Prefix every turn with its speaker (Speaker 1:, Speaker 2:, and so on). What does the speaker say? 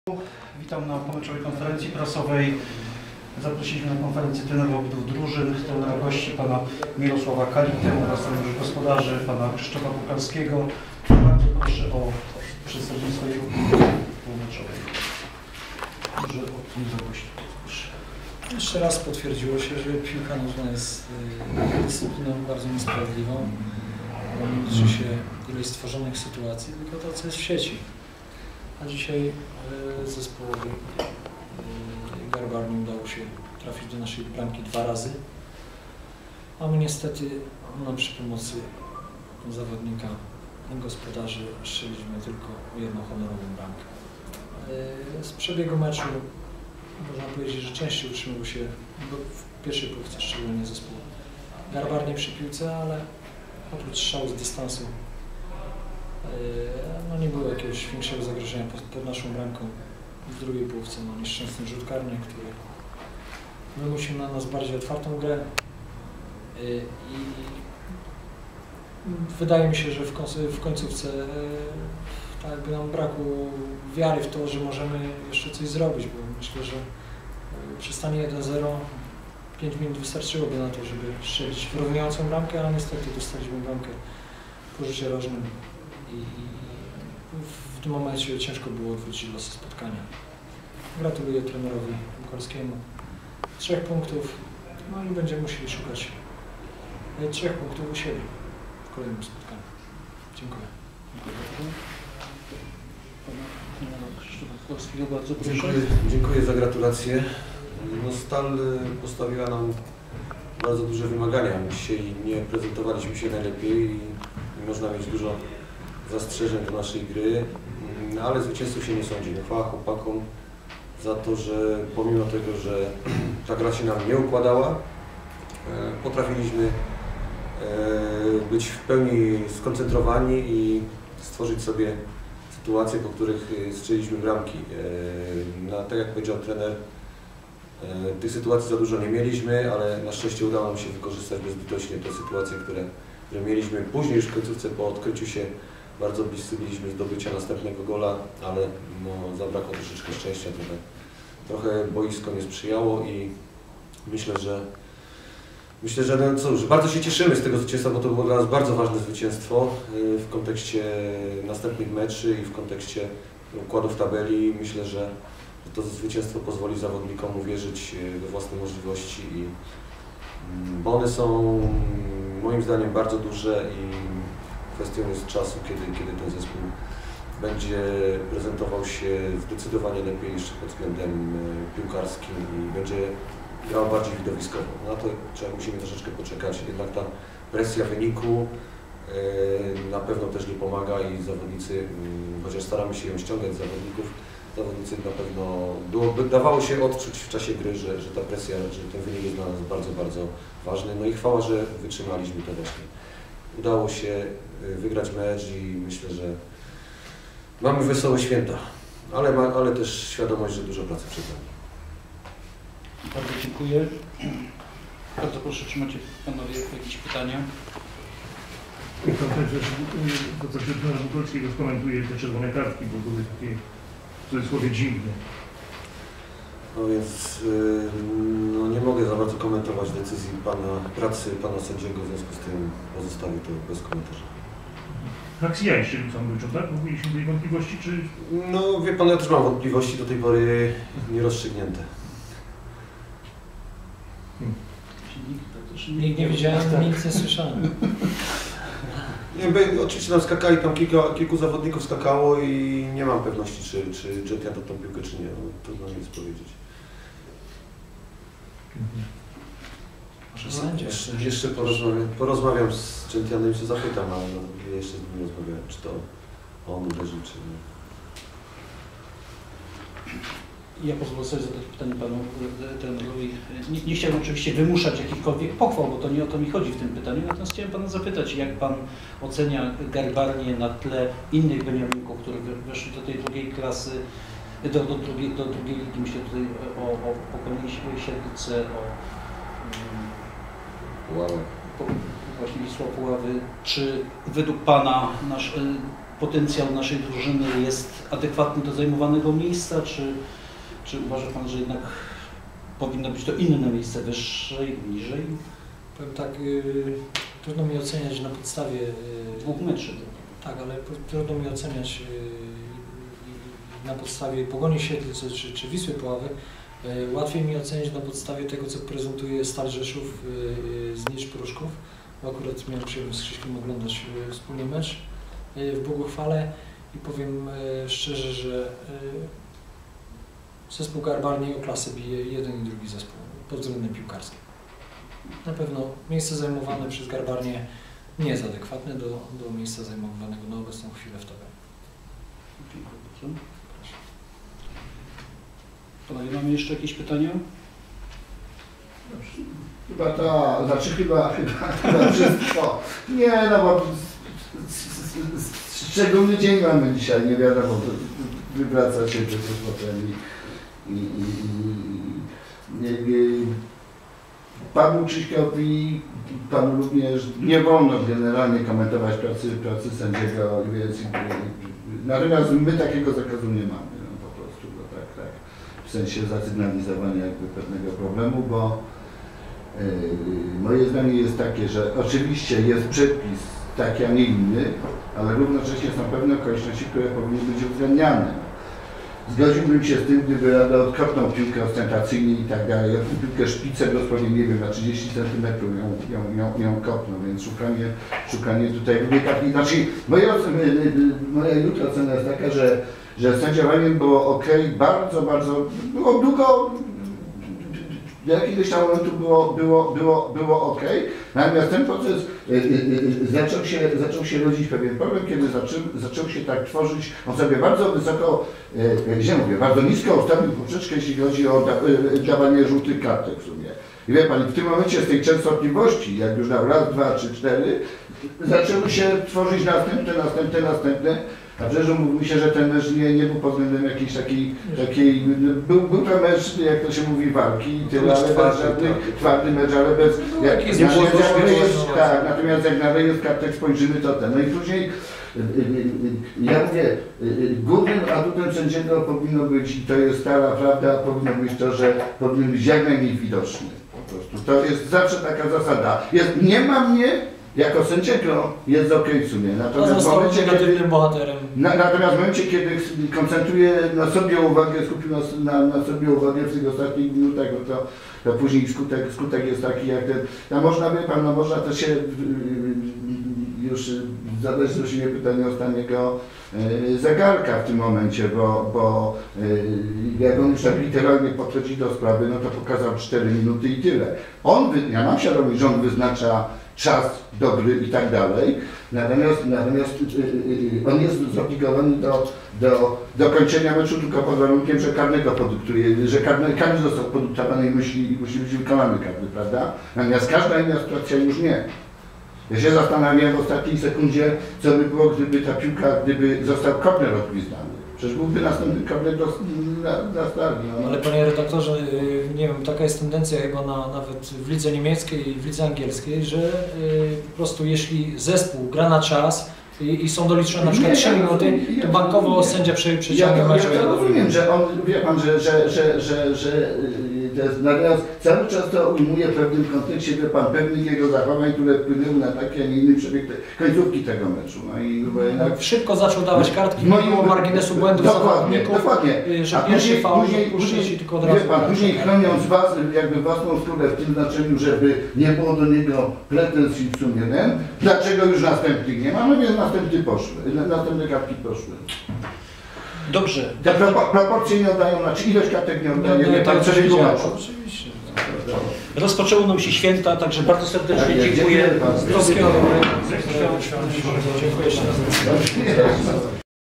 Speaker 1: Witam na pomeczowej konferencji prasowej. Zaprosiliśmy na konferencję trenerów obydwu drużyn, trenera gości pana Mirosława Kalitę oraz trenerów gospodarzy pana Krzysztofa Kucharskiego. Bardzo proszę o przedstawienie swojej opinii pomeczowej. Może o tym zagości.
Speaker 2: Jeszcze raz potwierdziło się, że piłka nożna jest dyscypliną bardzo niesprawiedliwą. Nie liczy się ilość stworzonych sytuacji, tylko to, co jest w sieci. A dzisiaj zespołowi Garbarni udało się trafić do naszej bramki 2 razy. A my niestety przy pomocy zawodnika i gospodarzy strzeliliśmy tylko jedną honorową bramkę. Z przebiegu meczu można powiedzieć, że częściej utrzymywał się w pierwszej połówce, szczególnie zespół Garbarni przy piłce, ale oprócz strzału z dystansu nie było jakiegoś większego zagrożenia pod naszą bramką. W drugiej połówce nieszczęsny rzut karny, który wymusił na nas bardziej otwartą grę i wydaje mi się, że w końcówce tak jakby nam brakło wiary w to, że możemy jeszcze coś zrobić, bo myślę, że przy stanie 1-0 5 minut wystarczyłoby na to, żeby strzelić wyrównującą bramkę, ale niestety dostaliśmy bramkę po rzucie rożnym i w tym momencie ciężko było odwrócić losy spotkania. Gratuluję trenerowi Kucharskiemu 3 punktów, i będziemy musieli szukać 3 punktów u siebie w kolejnym spotkaniu. Dziękuję.
Speaker 3: Dziękuję za gratulacje. Stal postawiła nam bardzo duże wymagania. Dzisiaj nie prezentowaliśmy się najlepiej i można mieć dużo zastrzeżeń do naszej gry, ale zwycięzców się nie sądzi. Chwała chłopakom za to, że pomimo tego, że ta gra się nam nie układała, potrafiliśmy być w pełni skoncentrowani i stworzyć sobie sytuacje, po których strzeliliśmy bramki. Tak jak powiedział trener, tych sytuacji za dużo nie mieliśmy, ale na szczęście udało nam się wykorzystać bezlitośnie te sytuacje, które mieliśmy. Później już w końcówce po odkryciu się bardzo bliscy byliśmy zdobycia następnego gola, ale zabrakło troszeczkę szczęścia, trochę boisko nie sprzyjało i myślę, że bardzo się cieszymy z tego zwycięstwa, bo to było dla nas bardzo ważne zwycięstwo w kontekście następnych meczy i w kontekście układu w tabeli. Myślę, że to zwycięstwo pozwoli zawodnikom uwierzyć we własne możliwości, bo one są moim zdaniem bardzo duże i kwestią jest czasu, kiedy ten zespół będzie prezentował się zdecydowanie lepiej jeszcze pod względem piłkarskim i będzie grał bardziej widowiskowo. Na to musimy troszeczkę poczekać, jednak ta presja wyniku na pewno też nie pomaga i zawodnicy, chociaż staramy się ją ściągać z zawodnicy na pewno dawało się odczuć w czasie gry, że ta presja, że ten wynik jest dla nas bardzo, bardzo ważny. I chwała, że wytrzymaliśmy to właśnie. Udało się wygrać mecz i myślę, że mamy wesołe święta, ale też świadomość, że dużo pracy przed nami.
Speaker 1: Bardzo dziękuję. Bardzo proszę, czy macie panowie jakieś pytania?
Speaker 4: To, co się trener Bukolskiego skomentuje, te czerwone kartki, bo były takie w cudzysłowie dziwne.
Speaker 3: No więc nie mogę za bardzo komentować decyzji pracy pana sędziego, w związku z tym pozostawię to bez komentarza.
Speaker 4: Akcja jeszcze samobójczą, tak? Mówiliśmy tej wątpliwości, czy...
Speaker 3: No wie pan, ja też mam wątpliwości do tej pory nierozstrzygnięte.
Speaker 2: Nikt nie widziałem, nic nie słyszałem.
Speaker 3: Oczywiście tam skakali, kilku zawodników skakało i nie mam pewności, czy Gentian to tą piłkę, czy nie. Trudno nic powiedzieć.
Speaker 2: Może sędzia.
Speaker 3: Jeszcze porozmawiam z Gentianem i się zapytam, ale jeszcze z nim nie rozmawiałem, czy to on uderzy, czy nie.
Speaker 1: Ja pozwolę sobie zadać pytanie panu trenerowi. Nie chciałem oczywiście wymuszać jakichkolwiek pochwał, bo to nie o to mi chodzi w tym pytaniu, natomiast chciałem pana zapytać, jak pan ocenia Garbarnię na tle innych beniaminków, które weszły do tej drugiej klasy, do drugiej ligi. Myślę tutaj o pokoleniu Siedlce,
Speaker 3: Wow.
Speaker 1: właśnie Wisła Puławy. Czy według pana potencjał naszej drużyny jest adekwatny do zajmowanego miejsca, czy uważa Pan, że jednak powinno być to inne miejsce, wyżej, niżej?
Speaker 2: Powiem tak, trudno mi oceniać na podstawie
Speaker 1: 2 meczy.
Speaker 2: Tak, ale trudno mi oceniać na podstawie Pogoni Siedlce czy Wisły Puławy. Łatwiej mi ocenić na podstawie tego, co prezentuje Stal Rzeszów z Nicz Pruszków. Bo akurat miałem przyjemność z Krzyśkiem oglądać wspólnie mecz w Boguchwale i powiem szczerze, że zespół Garbarni o klasę bije jeden i drugi zespół pod względem piłkarskim. Na pewno miejsce zajmowane przez Garbarnię nie jest adekwatne do miejsca zajmowanego na obecną chwilę w tabeli.
Speaker 1: Panowie, mamy jeszcze jakieś pytania?
Speaker 5: Chyba wszystko. Nie, no bo szczególny dzień mamy dzisiaj, nie wiadomo, wywraca się przecież potem Panu Krzyśkowi, Panu również nie wolno generalnie komentować pracy sędziego, więc natomiast my takiego zakazu nie mamy, no, po prostu, no, tak, w sensie zasygnalizowania jakby pewnego problemu, bo moje zdanie jest takie, że oczywiście jest przepis taki, a nie inny, ale równocześnie są pewne okoliczności, które powinny być uwzględniane. Zgodziłbym się z tym, gdyby Rada odkopnął piłkę ostentacyjnie i tak dalej. Ja tę piłkę szpicę dosłownie, nie wiem, na 30 cm ją kopnął, więc szukanie tutaj kartki. Znaczy, moja jutra ocena jest taka, że sędziowaniem było ok, bardzo, było długo, do jakiegoś tam momentu było ok, natomiast ten proces zaczął się rodzić pewien problem, kiedy zaczął się tak tworzyć, on sobie bardzo wysoko, bardzo nisko ustawił poprzeczkę, jeśli chodzi o dawanie żółtych kartek w sumie. I wie Pani, w tym momencie z tej częstotliwości, jak już dał raz, 2, 3, 4, zaczęły się tworzyć następne. A przecież mówi się, że ten mecz nie był pod względem jakiejś takiej był to mecz, jak to się mówi, walki i tyle, ale bez żadnych twardy mecz, ale bez... Natomiast jak na rejestr kartek spojrzymy, to ten. No i później, ja mówię, głównym atutem sędziego powinno być, i to jest stara prawda, powinno być to, że powinien być jak najmniej widoczny. Po prostu. To jest zawsze taka zasada. Nie ma mnie, jako sędziego jest ok w sumie. Natomiast w momencie, kiedy koncentruje na sobie uwagę, skupił na sobie uwagę w tych ostatnich minutach, to później skutek jest taki jak ten. Można, wie Pan, można też się już zadać do siebie pytanie o stan jego zegarka w tym momencie, bo jak on już tak literalnie podchodzi do sprawy, no to pokazał 4 minuty i tyle. Ja mam świadomość, że on wyznacza czas dobry i tak dalej, natomiast on jest zobligowany do kończenia meczu tylko pod warunkiem, że karnego podyktuje, że karny został podyktowany i musi być wykonany karny, prawda? Natomiast każda inna sytuacja już nie. Ja się zastanawiam w ostatniej sekundzie, co by było, gdyby ta piłka, gdyby został korner odgwizdany. Przecież byłby następny korner na start. No.
Speaker 2: Ale panie redaktorze, nie wiem, taka jest tendencja chyba nawet w lidze niemieckiej i w lidze angielskiej, że po prostu jeśli zespół gra na czas i są doliczone na przykład 3 minuty, to bankowo sędzia przeciągnie mecz.
Speaker 5: Ja rozumiem, że on, wie Pan, że natomiast cały czas to ujmuje w pewnym kontekście, wie Pan, pewnych jego zachowań, które wpłynęły na taki, a nie inny przebieg końcówki tego meczu. No i jednak...
Speaker 2: Szybko zaczął dawać kartki, mimo marginesu błędów zawodników, że pierwszy faul puszczać i tylko od razu...
Speaker 5: Wie Pan, później chroniąc jakby własną skórę w tym znaczeniu, żeby nie było do niego pretensji w sumie, nie? Dlaczego już następnych nie ma? No więc następne kartki poszły.
Speaker 1: Dobrze.
Speaker 5: Te proporcje nie oddają, znaczy ilość kartek nie oddaje.
Speaker 2: Oczywiście.
Speaker 1: Rozpoczęły nam się święta, także bardzo serdecznie dziękuję.
Speaker 2: Zdrowia. Dziękuję jeszcze raz.